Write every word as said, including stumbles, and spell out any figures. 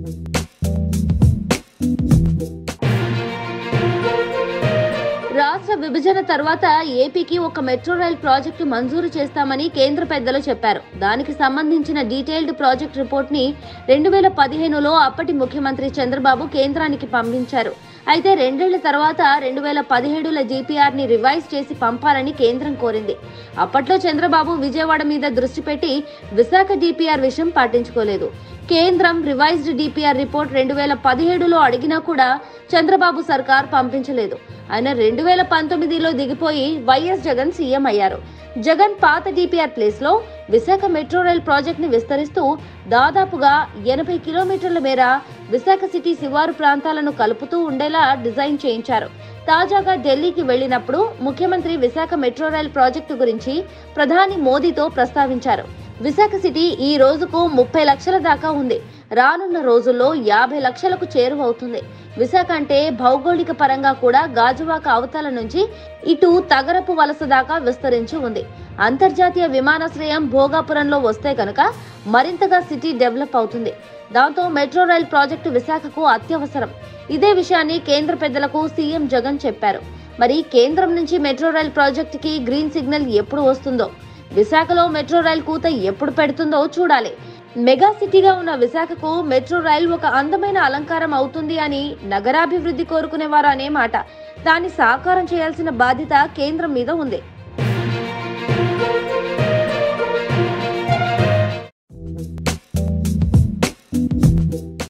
రాష్ట్ర విభజన తర్వాత ఏపీకి ఒక మెట్రో రైల్ ప్రాజెక్టు మంజూరు చేస్తామని కేంద్ర పెద్దలు చెప్పారు. దానికి సంబంధించిన డీటెయిల్డ్ ప్రాజెక్ట్ రిపోర్ట్ ని రెండు వేల పదిహేనులో అప్పటి ముఖ్యమంత్రి చంద్రబాబు కేంద్రానికి పంపించారు. అయితే రెండేళ్ల తర్వాత రెండు వేల పదిహేడుల జీపీఆర్ ని రివైజ్ చేసి పంపాలని కేంద్రం కోరింది. అప్పట్లో చంద్రబాబు విజయవాడ మీద దృష్టి పెట్టి విశాఖ డీపీఆర్ విషయం పట్టించుకోలేదు. కేంద్రం రివైజ్డ్ డీపీఆర్ రిపోర్ట్ రెండు వేల పదిహేడులో అడిగినా కూడా చంద్రబాబు సర్కార్ పంపించలేదు. ఆయన రెండు వేల పంతొమ్మిదిలో దిగిపోయి వైఎస్ జగన్ సీఎం అయ్యారు. జగన్ పాత డీపీఆర్ ప్లేస్ లో విశాఖ మెట్రో రైల్ ప్రాజెక్ట్ ని విస్తరిస్తూ దాదాపుగా ఎనభై కిలోమీటర్ల మేర విశాఖ సిటీ శివారు ప్రాంతాలను కలుపుతూ ఉండేలా డిజైన్ చేయించారు. తాజాగా ఢిల్లీకి వెళ్లినప్పుడు ముఖ్యమంత్రి విశాఖ మెట్రో రైల్ ప్రాజెక్టు గురించి ప్రధాని మోదీతో ప్రస్తావించారు. విశాఖ సిటీ ఈ రోజుకు ముప్పై లక్షల దాకా ఉంది. రానున్న రోజుల్లో యాభై లక్షలకు చేరువవుతుంది. విశాఖ అంటే భౌగోళిక పరంగా కూడా గాజువాక అవతల నుంచి ఇటు తగరపు వలస దాకా విస్తరించి ఉంది. అంతర్జాతీయ విమానాశ్రయం భోగాపురంలో వస్తే కనుక మరింతగా సిటీ డెవలప్ అవుతుంది. దాంతో మెట్రో రైల్ ప్రాజెక్టు విశాఖకు అత్యవసరం. ఇదే విషయాన్ని కేంద్ర పెద్దలకు సీఎం జగన్ చెప్పారు. మరి కేంద్రం నుంచి మెట్రో రైల్ ప్రాజెక్టుకి గ్రీన్ సిగ్నల్ ఎప్పుడు వస్తుందో, విశాఖలో మెట్రో రైల్ కూత ఎప్పుడు పెడుతుందో చూడాలి. మెగా సిటీగా ఉన్న విశాఖకు మెట్రో రైల్ ఒక అందమైన అలంకారం అవుతుంది అని నగరాభివృద్ధి కోరుకునేవారు అనే మాట. దాన్ని సాకారం చేయాల్సిన బాధ్యత కేంద్రం మీద ఉంది.